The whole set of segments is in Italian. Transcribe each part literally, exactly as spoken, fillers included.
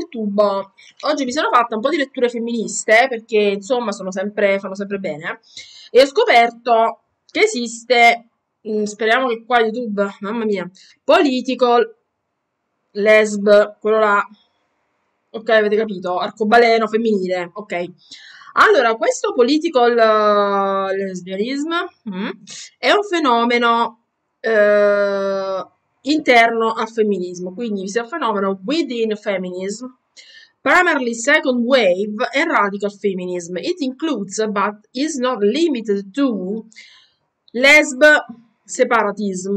YouTube. Oggi mi sono fatta un po' di letture femministe perché insomma sono sempre, fanno sempre bene e ho scoperto che esiste, mm, speriamo che qua YouTube, mamma mia, Political Lesb, quello là, ok, avete capito? Arcobaleno femminile, ok. Allora, questo political eh, lesbianism mm, è un fenomeno eh, interno al femminismo, quindi è un fenomeno within feminism, primarily second wave and radical feminism. It includes, but is not limited to, lesb separatism.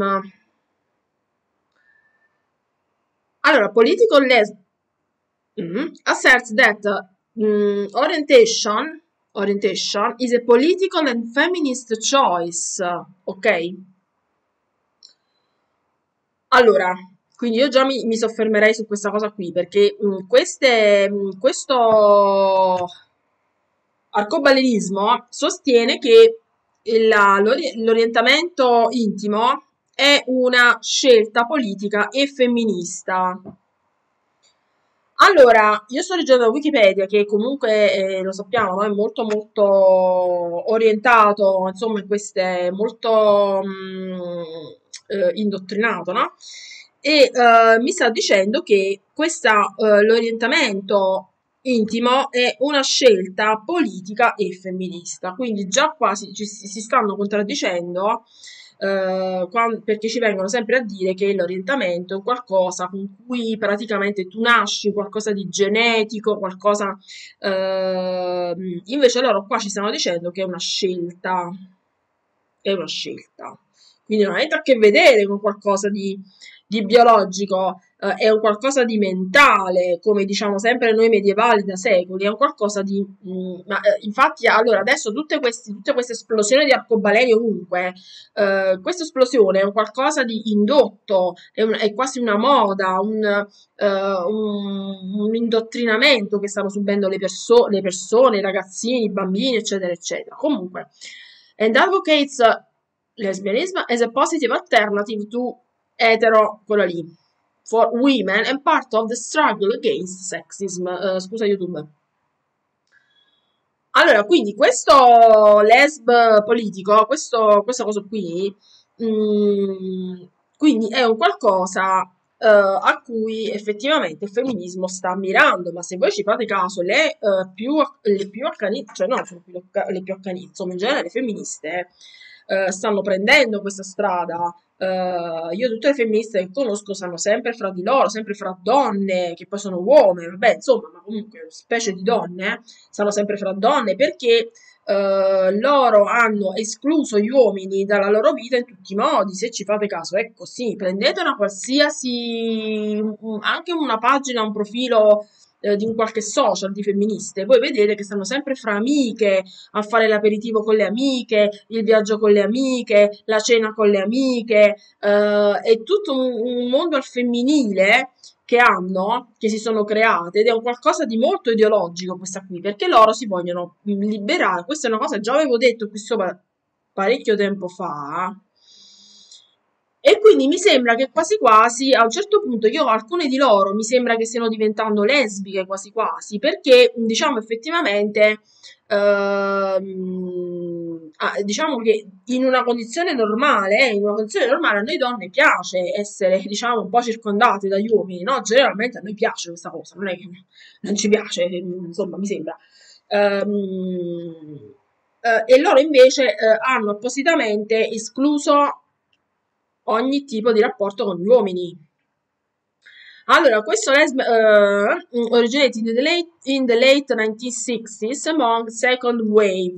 Allora, political lesb mm, asserts that mm, orientation, orientation is a political and feminist choice, ok? Allora, quindi io già mi, mi soffermerei su questa cosa qui perché mm, queste, mm, questo arcobalenismo sostiene che il- la- l'ori- l'orientamento intimo è una scelta politica e femminista. Allora, io sto leggendo da Wikipedia che comunque eh, lo sappiamo, no? È molto molto orientato, insomma, in queste molto mm, eh, indottrinato, no? E eh, mi sta dicendo che questa, eh, l'orientamento intimo è una scelta politica e femminista, quindi già qua si, ci- si stanno contraddicendo eh, quan- perché ci vengono sempre a dire che l'orientamento è un qualcosa con cui praticamente tu nasci, qualcosa di genetico, qualcosa... ehm, invece loro qua ci stanno dicendo che è una scelta, è una scelta. Quindi non ha niente a che vedere con qualcosa di, di biologico, eh, è un qualcosa di mentale, come diciamo sempre noi medievali da secoli, è un qualcosa di... mm, ma, eh, infatti allora adesso tutte, questi, tutte queste esplosioni di arcobaleni ovunque, eh, questa esplosione è un qualcosa di indotto, è, un- è quasi una moda, un, eh, un, un indottrinamento che stanno subendo le, perso- le persone, i ragazzini, i bambini, eccetera, eccetera. Comunque, and advocates lesbianism as a positive alternative to etero, quello lì, for women and part of the struggle against sexism. Eh, scusa YouTube. Allora, quindi questo lesb politico, questo, questa cosa qui, mm, quindi è un qualcosa eh, a cui effettivamente il femminismo sta mirando, ma se voi ci fate caso, le, eh, più, le più accanite, cioè no, sono più, le più accanite, insomma in generale le femministe eh, stanno prendendo questa strada. Eh, io tutte le femministe che conosco stanno sempre fra di loro, sempre fra donne, che poi sono uomini, vabbè, insomma, ma comunque specie di donne, stanno sempre fra donne perché eh, loro hanno escluso gli uomini dalla loro vita in tutti i modi, se ci fate caso, è così, prendete una qualsiasi, un- anche una pagina, un profilo eh, di un qualche social di femministe, voi vedete che stanno sempre fra amiche, a fare l'aperitivo con le amiche, il viaggio con le amiche, la cena con le amiche, eh, è tutto un, un mondo al femminile che hanno, che si sono create ed è un qualcosa di molto ideologico questa qui, perché loro si vogliono liberare. Questa è una cosa che già avevo detto qui sopra parecchio tempo fa. E quindi mi sembra che quasi quasi a un certo punto io alcune di loro mi sembra che stiano diventando lesbiche quasi quasi, perché diciamo effettivamente ehm, ah, diciamo che in una condizione normale, eh, in una condizione normale a noi donne piace essere diciamo un po' circondate dagli uomini, no? Generalmente a noi piace questa cosa, non è che non ci piace, insomma mi sembra. Ehm, eh, e loro invece eh, hanno appositamente escluso ogni tipo di rapporto con gli uomini. Allora, questo lesb eh, originated in the late, in the late nineteen sixties among second wave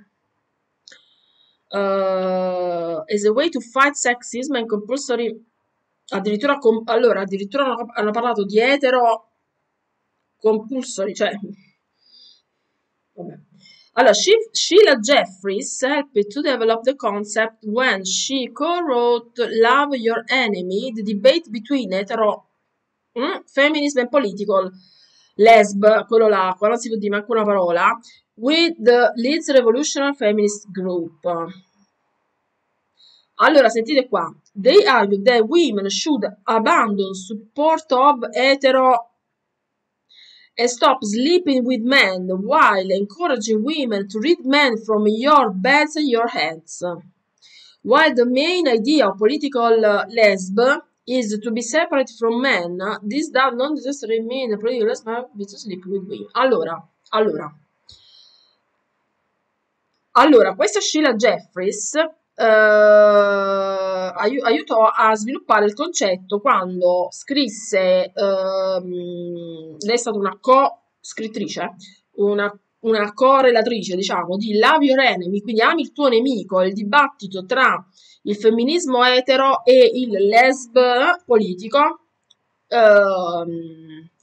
uh, as a way to fight sexism and compulsory addirittura com- allora addirittura hanno, hanno parlato di etero compulsory, cioè vabbè. Allora, She- Sheila Jeffries helped to develop the concept when she co-wrote Love Your Enemy, the debate between hetero, mm, feminism and political, lesb, quello là, qua non si può dire manco una parola, with the Leeds Revolutionary Feminist Group. Allora, sentite qua. They argued that women should abandon support of hetero and stop sleeping with men while encouraging women to read men from your beds and your heads. While the main idea of political uh, lesb is to be separate from men, this does not necessarily mean the political lesb is to sleep with women. Allora, allora, allora, questa Sheila Jeffries eh, ai- aiutò a sviluppare il concetto quando scrisse, ehm, lei è stata una co-scrittrice, una, una correlatrice, diciamo, di Love Your Enemy, quindi ami il tuo nemico, il dibattito tra il femminismo etero e il lesb politico. ehm,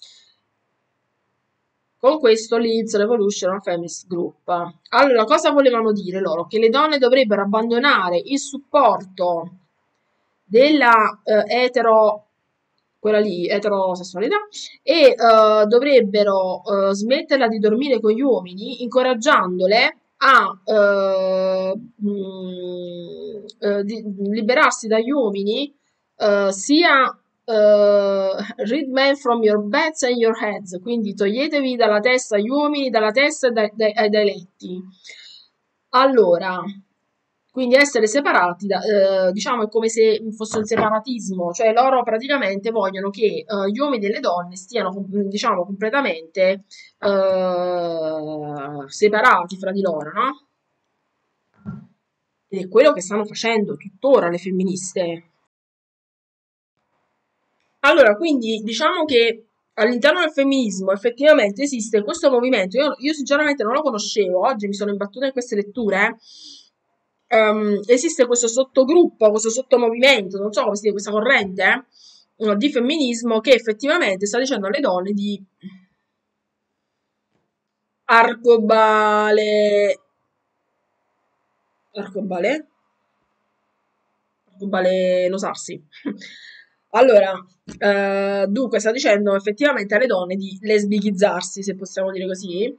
con questo Leeds Revolution Feminist Group. Allora, cosa volevano dire loro? Che le donne dovrebbero abbandonare il supporto della eh, etero, quella lì, eterosessualità, e eh, dovrebbero eh, smetterla di dormire con gli uomini, incoraggiandole a eh, mh, eh, di, liberarsi dagli uomini, eh, sia Uh, read men from your beds and your heads, quindi toglietevi dalla testa gli uomini, dalla testa e dai, dai, dai letti. Allora, quindi essere separati, da, eh, diciamo, è come se fosse un separatismo, cioè loro praticamente vogliono che eh, gli uomini e le donne stiano, diciamo, completamente eh, separati fra di loro, no? Ed è quello che stanno facendo tuttora le femministe. Allora, quindi diciamo che all'interno del femminismo effettivamente esiste questo movimento. Io, io sinceramente non lo conoscevo, oggi mi sono imbattuta in queste letture. Ehm, esiste questo sottogruppo, questo sottomovimento, non so come si dice, questa corrente eh, di femminismo che effettivamente sta dicendo alle donne di arcobale. Arcobale? Balenotarsi. Allora, eh, dunque, sta dicendo effettivamente alle donne di lesbichizzarsi, se possiamo dire così.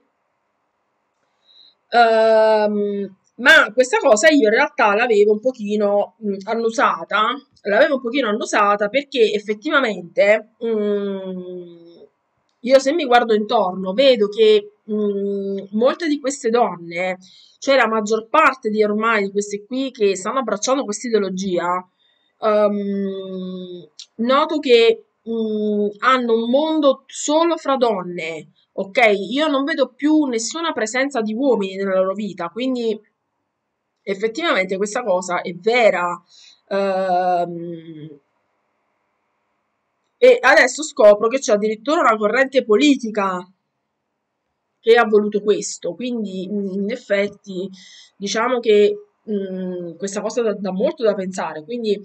Ehm, ma questa cosa io in realtà l'avevo un pochino mh, annusata, l'avevo un pochino annusata perché effettivamente mh, io se mi guardo intorno vedo che mh, molte di queste donne, cioè la maggior parte di ormai di queste qui che stanno abbracciando questa ideologia, ehm, noto che mh, hanno un mondo solo fra donne, ok? Io non vedo più nessuna presenza di uomini nella loro vita, quindi effettivamente questa cosa è vera. Ehm, e adesso scopro che c'è addirittura una corrente politica che ha voluto questo, quindi mh, in effetti diciamo che mh, questa cosa dà, dà molto da pensare, quindi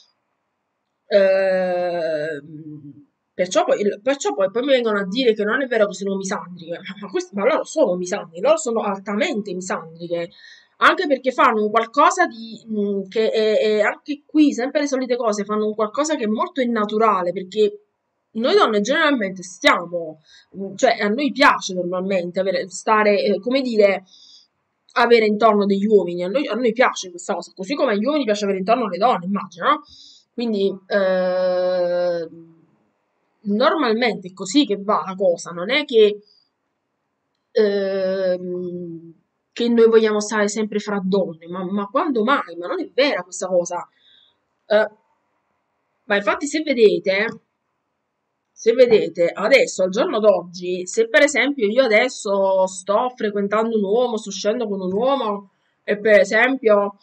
ehm, perciò poi, perciò poi, poi mi vengono a dire che non è vero che sono misandriche, ma, quest- ma loro sono misandriche, loro sono altamente misandriche, anche perché fanno un qualcosa di, mh, che è, è anche qui, sempre le solite cose, fanno un qualcosa che è molto innaturale, perché noi donne generalmente stiamo, mh, cioè a noi piace normalmente avere, stare, eh, come dire, avere intorno degli uomini, a noi, a noi piace questa cosa, così come agli uomini piace avere intorno le donne, immagino, no? Quindi eh, normalmente è così che va la cosa, non è che, ehm, che noi vogliamo stare sempre fra donne, ma, ma quando mai? Ma non è vera questa cosa. Eh, ma infatti se vedete, se vedete, adesso, al giorno d'oggi, se per esempio io adesso sto frequentando un uomo, sto uscendo con un uomo e per esempio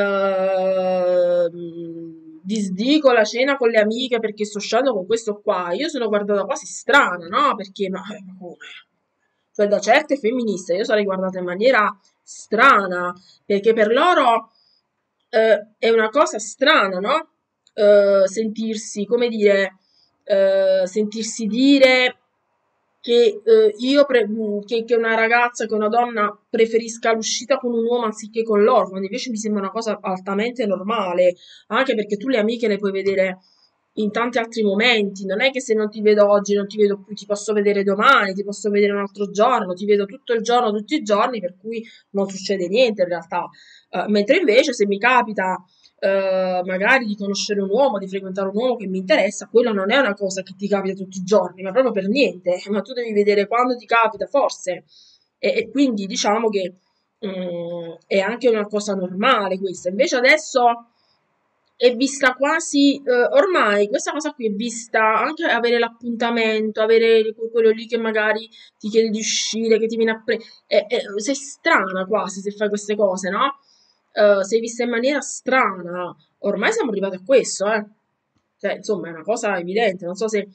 ehm, disdico la cena con le amiche perché sto uscendo con questo qua, io sono guardata quasi strana, no? Perché, ma, ma come? Cioè da certe femministe io sarei guardata in maniera strana, perché per loro eh, è una cosa strana, no? Eh, sentirsi, come dire, eh, sentirsi dire che, eh, io pre- mh, che, che una ragazza, che una donna preferisca l'uscita con un uomo anziché con loro, quando invece mi sembra una cosa altamente normale, anche perché tu le amiche le puoi vedere in tanti altri momenti, non è che se non ti vedo oggi non ti vedo più, ti posso vedere domani, ti posso vedere un altro giorno, ti vedo tutto il giorno, tutti i giorni, per cui non succede niente in realtà. Eh, mentre invece se mi capita eh, magari di conoscere un uomo, di frequentare un uomo che mi interessa, quello non è una cosa che ti capita tutti i giorni, ma proprio per niente, ma tu devi vedere quando ti capita, forse. E, e quindi diciamo che mm, è anche una cosa normale questa. Invece adesso è vista quasi, eh, ormai questa cosa qui è vista anche avere l'appuntamento, avere que- quello lì che magari ti chiede di uscire, che ti viene a prendere. Sei strana quasi se fai queste cose, no? Eh, sei vista in maniera strana. Ormai siamo arrivati a questo, eh. Cioè, insomma, è una cosa evidente. Non so se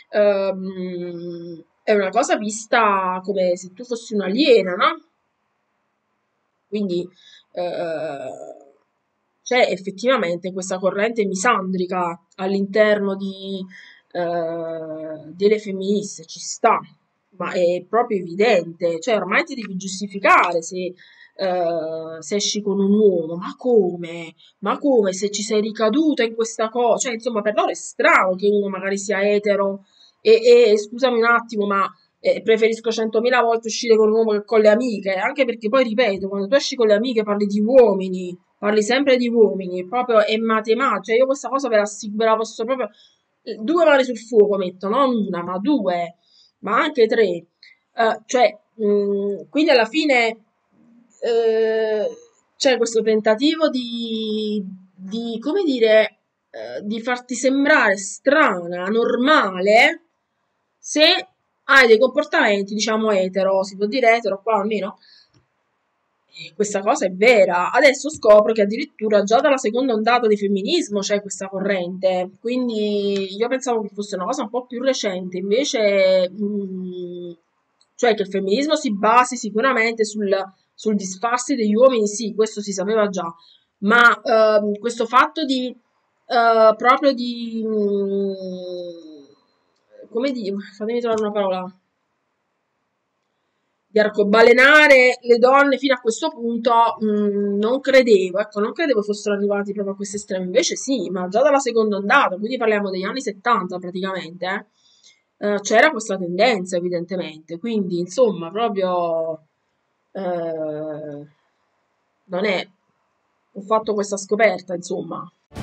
ehm, è una cosa vista come se tu fossi un'aliena, no? Quindi eh, c'è effettivamente questa corrente misandrica all'interno di, eh, delle femministe, ci sta, ma è proprio evidente, cioè ormai ti devi giustificare se, eh, se esci con un uomo, ma come? Ma come se ci sei ricaduta in questa cosa? Cioè, insomma, per loro è strano che uno magari sia etero e, e scusami un attimo, ma eh, preferisco centomila volte uscire con un uomo che con le amiche, anche perché poi ripeto, quando tu esci con le amiche parli di uomini, parli sempre di uomini, proprio è matematica, cioè io questa cosa ve la, si- ve la posso proprio, eh, due mani sul fuoco metto, non una, ma due, ma anche tre. Eh, cioè, mh, quindi alla fine eh, c'è questo tentativo di, di, come dire, eh, di farti sembrare strana, normale, se hai dei comportamenti, diciamo, etero, si può dire etero qua almeno, e questa cosa è vera. Adesso scopro che addirittura già dalla seconda ondata di femminismo c'è questa corrente, quindi io pensavo che fosse una cosa un po' più recente, invece, mh, cioè che il femminismo si basi sicuramente sul, sul disfarsi degli uomini, sì, questo si sapeva già, ma ehm, questo fatto di eh, proprio di, mh, come dire, fatemi trovare una parola di arcobalenare le donne fino a questo punto mh, non credevo, ecco, non credevo fossero arrivati proprio a questo estremo, invece sì, ma già dalla seconda ondata, quindi parliamo degli anni settanta praticamente, eh, eh, c'era questa tendenza evidentemente, quindi insomma proprio eh, non è, ho fatto questa scoperta insomma.